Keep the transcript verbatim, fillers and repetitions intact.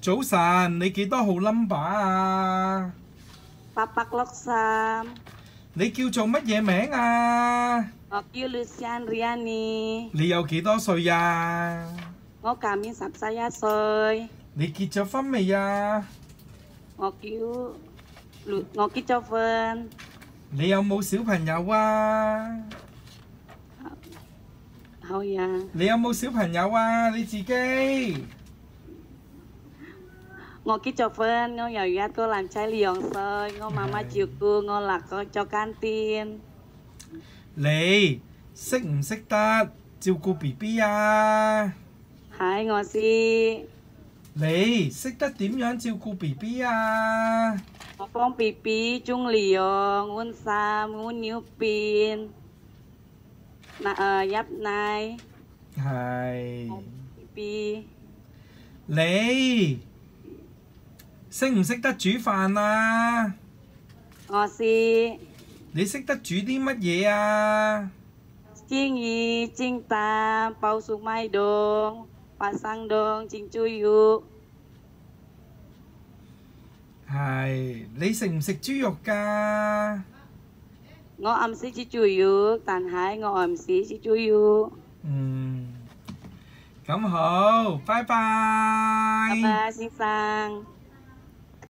早晨，你幾多號 number 啊？ 八百六三。 你叫做乜嘢名啊？ 我叫 Lucian Riani。 你有幾多歲啊？ 我今年十四一歲。 你結咗婚未啊？ 我叫我結咗婚。 你有冇小朋友啊？ 好呀。 你有冇小朋友啊？你自己？ 我結咗婚，我有一個男仔兩歲，我媽媽照顧我落個做間店。 你識唔識得照顧 B B 啊？ 係我知。 你識得點樣照顧 B B 啊？ 我幫 B B 沖涼、換衫、換尿片、嗱誒入奶。 係。 B B。 你識唔識得煮飯啊？ 我識。 你識得煮啲乜嘢啊？ 蒸魚、蒸蛋、爆粟米凍、八生凍、蒸豬肉。 係。你食唔食豬肉㗎？ 我唔識煮豬肉，但係我唔識煮豬肉。 嗯。咁好，拜拜。 拜拜，先生。